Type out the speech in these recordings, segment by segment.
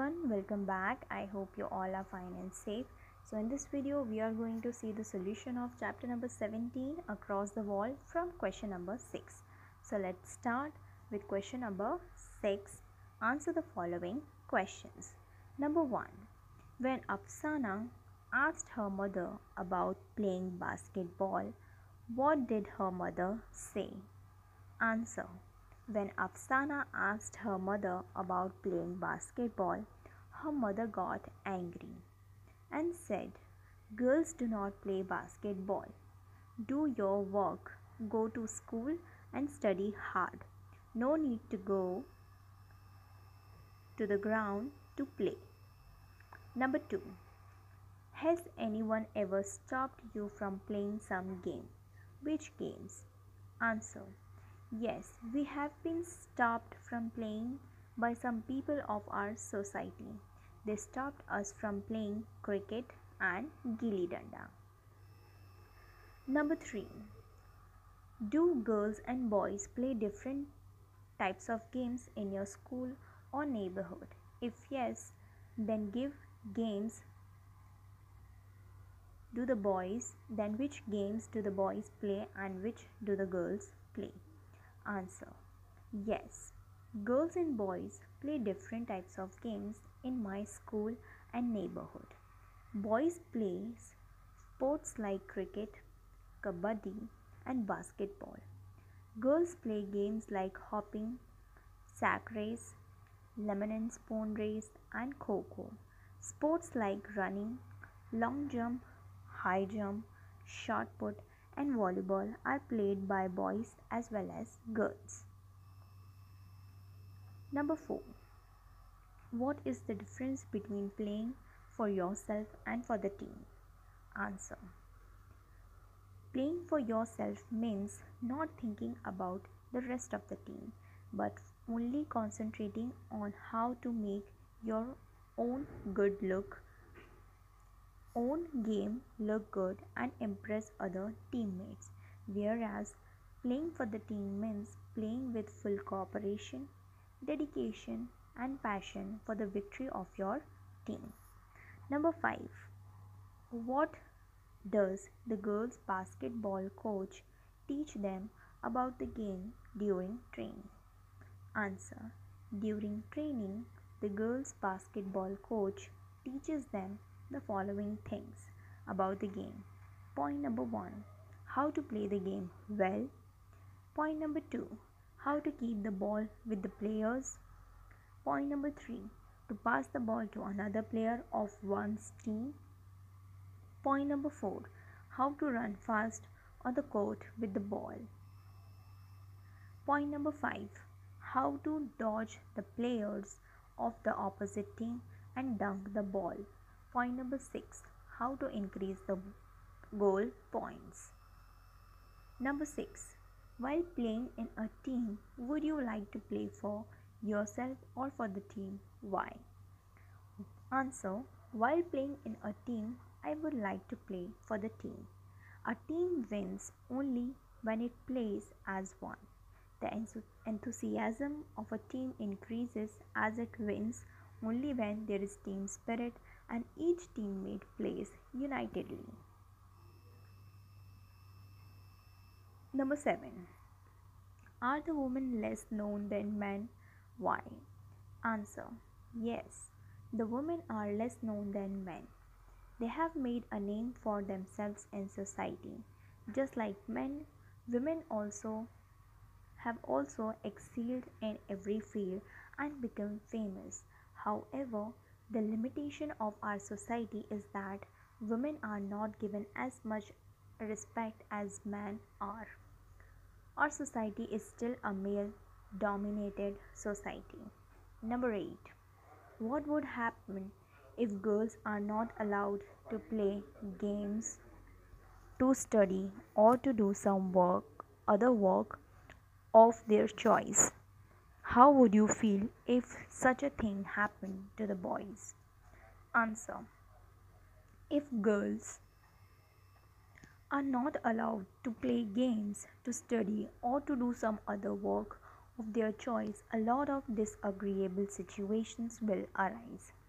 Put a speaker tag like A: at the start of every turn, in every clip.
A: everyone, welcome back. I hope you all are fine and safe. So in this video we are going to see the solution of chapter number 17 across the wall from question number 6. So let's start with question number 6. Answer the following questions. Number 1. When Afsana asked her mother about playing basketball, what did her mother say? Answer. When Afsana asked her mother about playing basketball, her mother got angry and said, "Girls do not play basketball. Do your work, go to school and study hard. No need to go to the ground to play." Number 2. Has anyone ever stopped you from playing some game? Which games? Answer. Yes, we have been stopped from playing by some people of our society. They stopped us from playing cricket and gilli danda. Number 3. Do girls and boys play different types of games in your school or neighborhood? If yes, then give games do the boys, then which games do the boys play and which do the girls play? Answer. Yes, girls and boys play different types of games in my school and neighborhood. Boys play sports like cricket, kabaddi and basketball. Girls play games like hopping, sack race, lemon and spoon race and kho-kho. Sports like running, long jump, high jump, shot put and volleyball are played by boys as well as girls. Number 4. What is the difference between playing for yourself and for the team? Answer. Playing for yourself means not thinking about the rest of the team, but only concentrating on how to make your own game look good and impress other teammates, whereas playing for the team means playing with full cooperation, dedication and passion for the victory of your team. Number 5. What does the girls basketball coach teach them about the game during training? Answer. During training, the girls basketball coach teaches them the following things about the game. Point number 1. How to play the game well. Point number 2. How to keep the ball with the players. Point number 3. To pass the ball to another player of one's team. Point number 4. How to run fast on the court with the ball. Point number 5. How to dodge the players of the opposite team and dunk the ball. Point number 6. How to increase the goal points. Number 6. While playing in a team, would you like to play for yourself or for the team? Why? Answer. While playing in a team, I would like to play for the team. A team wins only when it plays as one. The enthusiasm of a team increases as it wins only when there is team spirit and each teammate plays unitedly. Number 7. Are the women less known than men? Why? Answer. Yes, the women are less known than men. They have made a name for themselves in society. Just like men, women have also excelled in every field and become famous. However, the limitation of our society is that women are not given as much respect as men are. Our society is still a male dominated society. Number 8. What would happen if girls are not allowed to play games, to study or to do some other work of their choice? How would you feel if such a thing happened to the boys? Answer. If girls are not allowed to play games, to study or to do some other work of their choice, a lot of disagreeable situations will arise.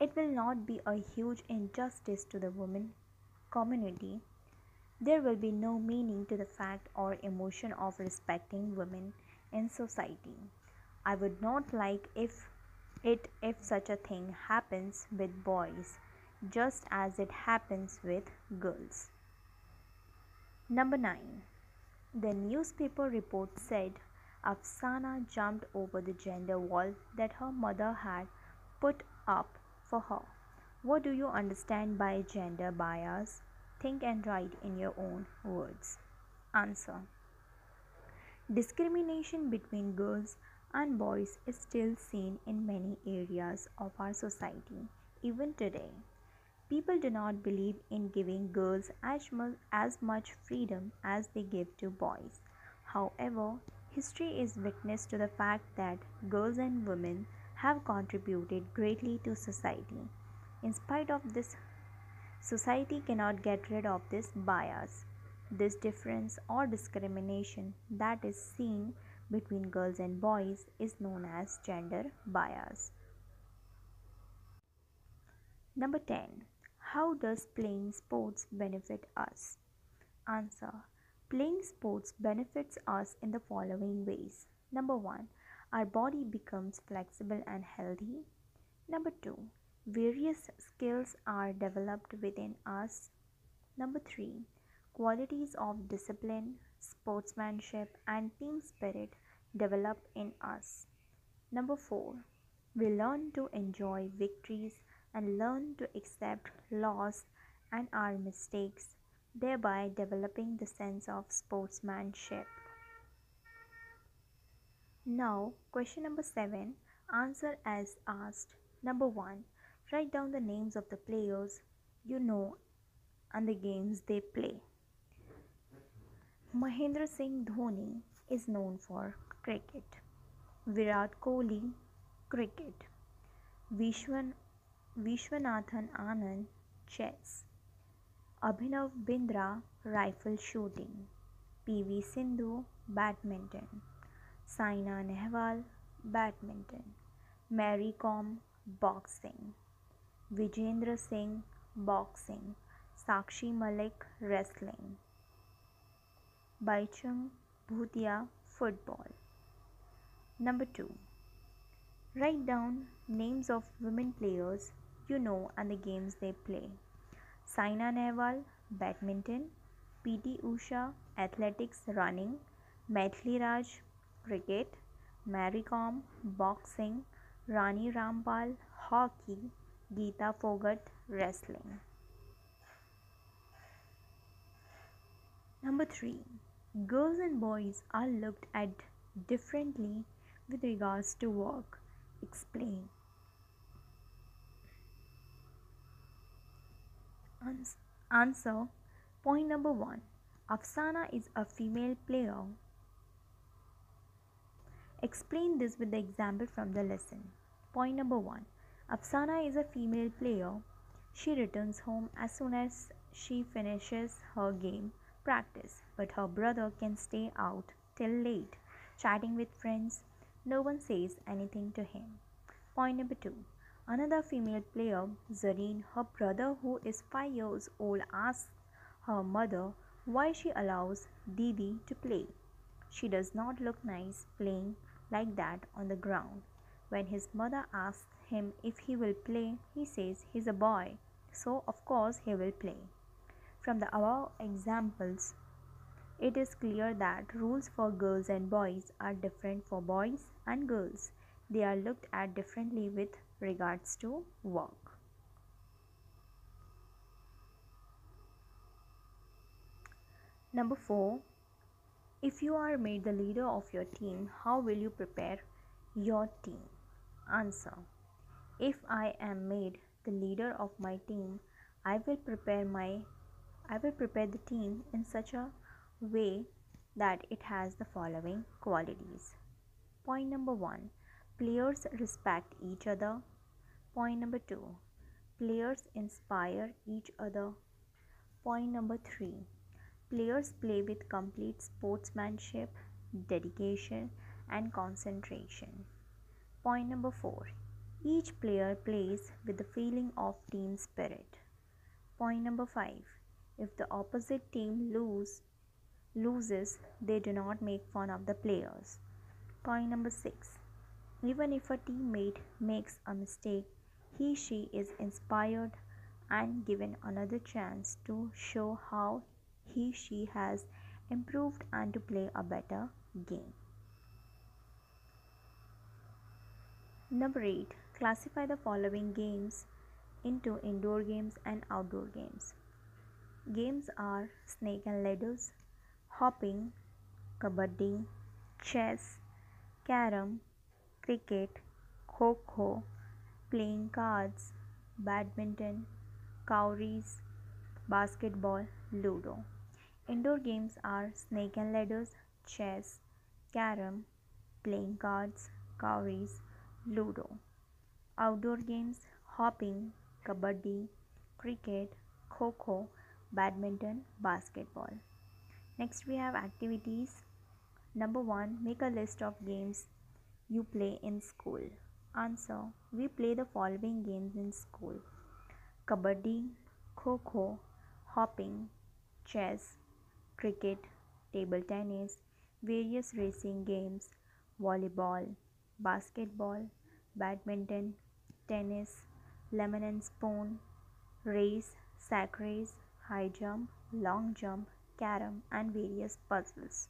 A: It will not be a huge injustice to the women community. There will be no meaning to the fact or emotion of respecting women in society. I would not like if such a thing happens with boys, just as it happens with girls. Number 9. The newspaper report said Afsana jumped over the gender wall that her mother had put up for her. What do you understand by gender bias? Think and write in your own words. Answer. Discrimination between girls and boys is still seen in many areas of our society, even today. People do not believe in giving girls as much freedom as they give to boys. However, history is witness to the fact that girls and women have contributed greatly to society. In spite of this, society cannot get rid of this bias. This difference or discrimination that is seen between girls and boys is known as gender bias. Number 10. How does playing sports benefit us? Answer. Playing sports benefits us in the following ways. Number 1. Our body becomes flexible and healthy. Number 2. Various skills are developed within us. Number 3. Qualities of discipline, sportsmanship, and team spirit develop in us. Number 4. We learn to enjoy victories and learn to accept loss and our mistakes, thereby developing the sense of sportsmanship. Now, question number 7. Answer as asked. Number 1. Write down the names of the players you know and the games they play. Mahendra Singh Dhoni is known for cricket. Virat Kohli, cricket. Vishwan Vishwanathan Anand, chess. Abhinav Bindra, rifle shooting. PV Sindhu, badminton. Saina Nehwal, badminton. Mary Kom, boxing. Vijendra Singh, boxing. Sakshi Malik, wrestling. Baichung Bhutia, football. Number 2. Write down names of women players you know and the games they play. Saina Nehwal, badminton. PT Usha, athletics, running. Maithili Raj, cricket. Mary Kom, boxing. Rani Rampal, hockey. Geeta Phogat, wrestling. Number 3. Girls and boys are looked at differently with regards to work. Explain. Answer. Point number 1. Afsana is a female player. Explain this with the example from the lesson. Point number 1. Afsana is a female player. She returns home as soon as she finishes her game practice, but her brother can stay out till late, chatting with friends. No one says anything to him. Point number 2. Another female player, Zareen, her brother who is 5 years old, asks her mother why she allows Didi to play. She does not look nice playing like that on the ground. When his mother asks him if he will play, he says he's a boy, so of course he will play. From the above examples, it is clear that rules for girls and boys are different for boys and girls. They are looked at differently with regards to work. Number 4. If you are made the leader of your team, how will you prepare your team? Answer. If I am made the leader of my team, I will prepare the team in such a way that it has the following qualities. Point number 1. Players respect each other. Point number 2. Players inspire each other. Point number 3. Players play with complete sportsmanship, dedication, and concentration. Point number 4. Each player plays with the feeling of team spirit. Point number 5. If the opposite team loses, they do not make fun of the players. Point number 6. Even if a teammate makes a mistake, she is inspired and given another chance to show how she has improved and to play a better game. Number 8. Classify the following games into indoor games and outdoor games. Games are snake and ladders, hopping, kabaddi, chess, carom, cricket, kho-kho, playing cards, badminton, cowries, basketball, ludo. Indoor games are snake and ladders, chess, carom, playing cards, cowries, ludo. Outdoor games: hopping, kabaddi, cricket, kho-kho, badminton, basketball. Next we have activities. Number 1. Make a list of games you play in school. Answer: we play the following games in school: kabaddi, kho-kho, hopping, chess, cricket, table tennis, various racing games, volleyball, basketball, badminton, tennis, lemon and spoon, race, sack race, high jump, long jump, carom, and various puzzles.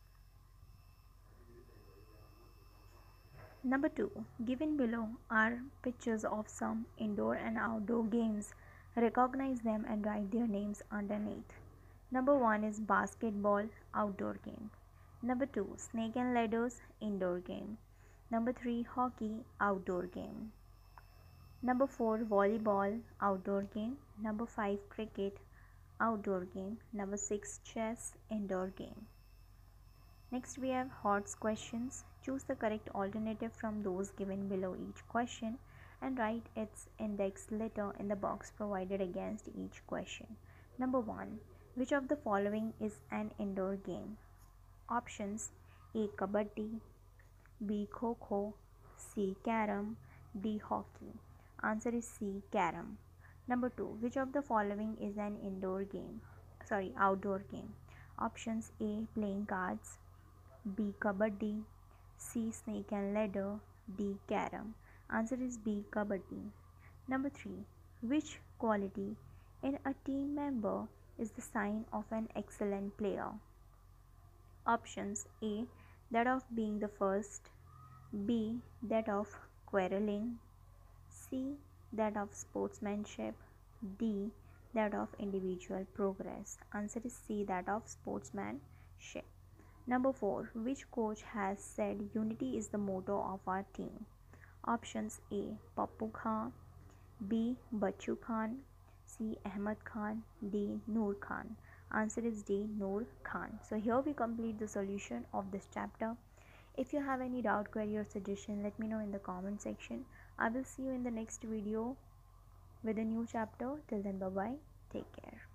A: Number 2. Given below are pictures of some indoor and outdoor games. Recognize them and write their names underneath. Number 1 is basketball, outdoor game. Number 2, snake and ladders, indoor game. Number 3, hockey, outdoor game. Number 4, volleyball, outdoor game. Number 5, cricket, outdoor game. Number 6, chess, indoor game. Next we have HOTS questions. Choose the correct alternative from those given below each question and write its index letter in the box provided against each question. Number 1. Which of the following is an indoor game? Options: A. Kabaddi, B. Kho-kho, C. Carom, D. Hockey. Answer is C. Carom. Number 2. Which of the following is an outdoor game? Options: A. Playing cards, B. Kabaddi, C. Snake and ladder, D. Carom. Answer is B. Kabaddi. Number 3. Which quality in a team member is the sign of an excellent player? Options: A. That of being the first, B. That of quarreling, C. That of sportsmanship, D. That of individual progress. Answer is C. That of sportsmanship. Number 4. Which coach has said unity is the motto of our team? Options: A. Pappu Khan, B. Bachu Khan, C. Ahmed Khan, D. Noor Khan. Answer is D. Noor Khan. So here we complete the solution of this chapter. If you have any doubt, query or suggestion, let me know in the comment section. I will see you in the next video with a new chapter. Till then, bye bye. Take care.